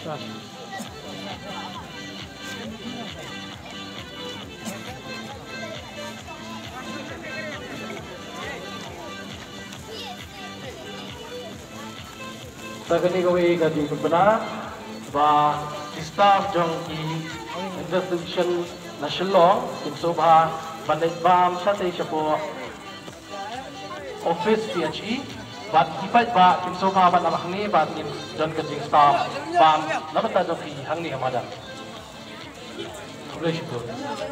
Tagani gawi gadi benar, bah staff jong ki introduction nasional insobha bandai bam sate chapo office PHE, bat kipat ba insobha ban namahni bat ni jon gadi staff bam namata jo ki hangni hamada. Boleh syukur.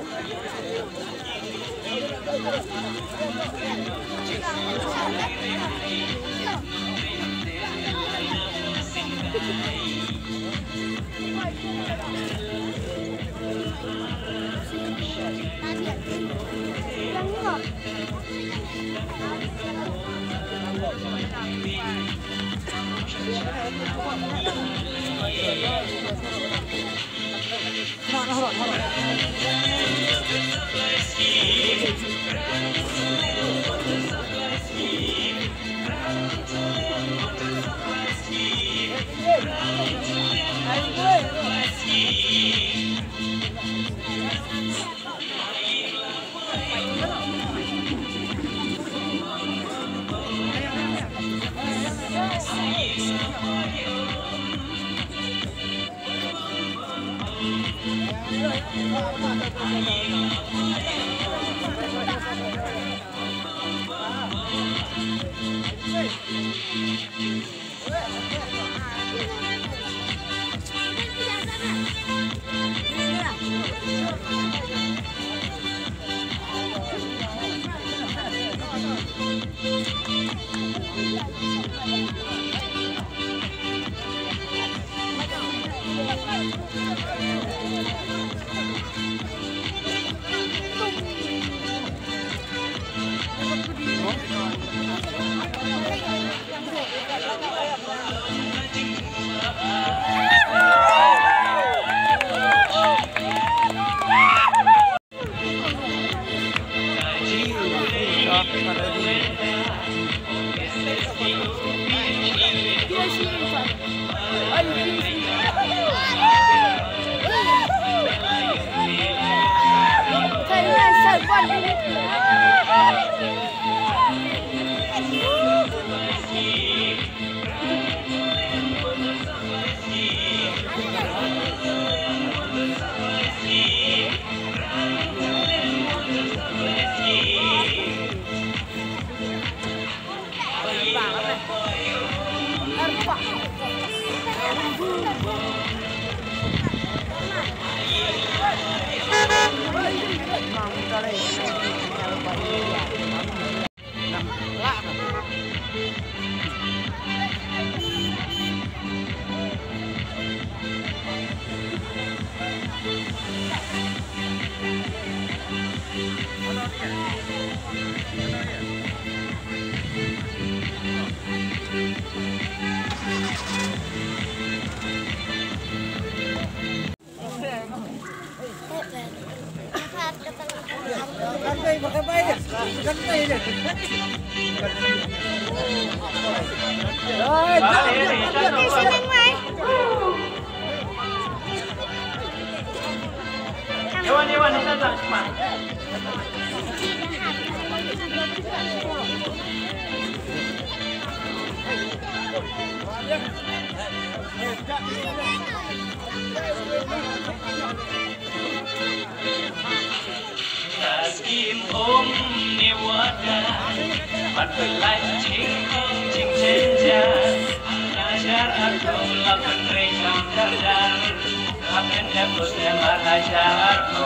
Kim ôm niềm hoa đà, mặt trời lạnh chính không chính trên trán, ngajar aku lakukan rekam terdan, akan dapat mengajar aku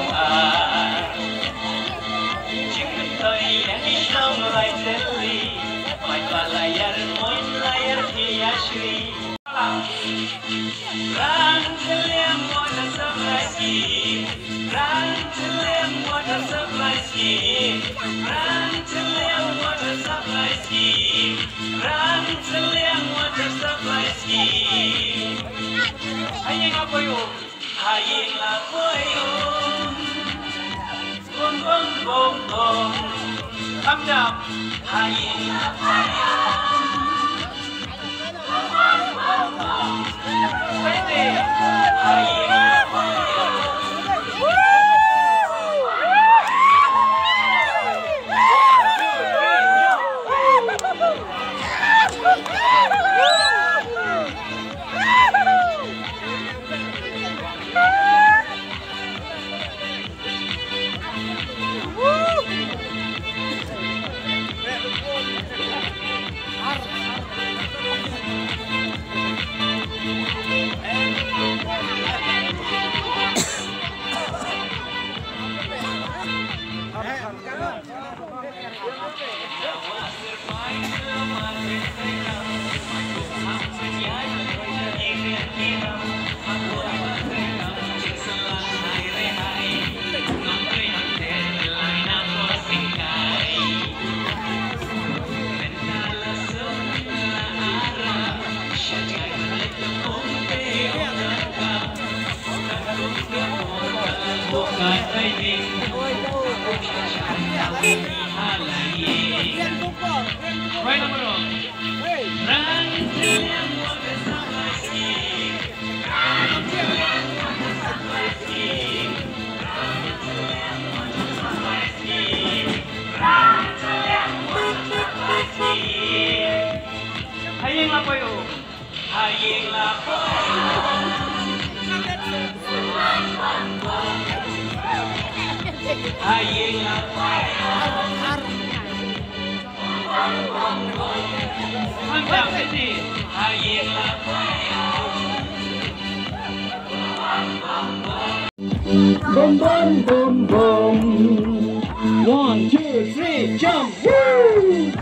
Jangan kau yang disau mulai terli, mai layar moin layar hiasi. Rantel yang modal sebelah kiri, rantel yang modal sebelah kiri, rantel yang modal sebelah kiri, rantel yang modal sebelah kiri. Hayang apa yo? Hayang apa yo? Bom bom bom bom, amdam. Hayang apa yo? Bom bom bom bom. Ready? Bukan training Halai Baik nomor Hayeng lapoy o Hayeng lapoy Hayeng lapoy Mantap sesi Hayeng lapoy Boom, boom, boom, boom. 1, 2, 3, jump! Woo!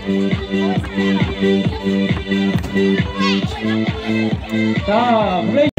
Tá,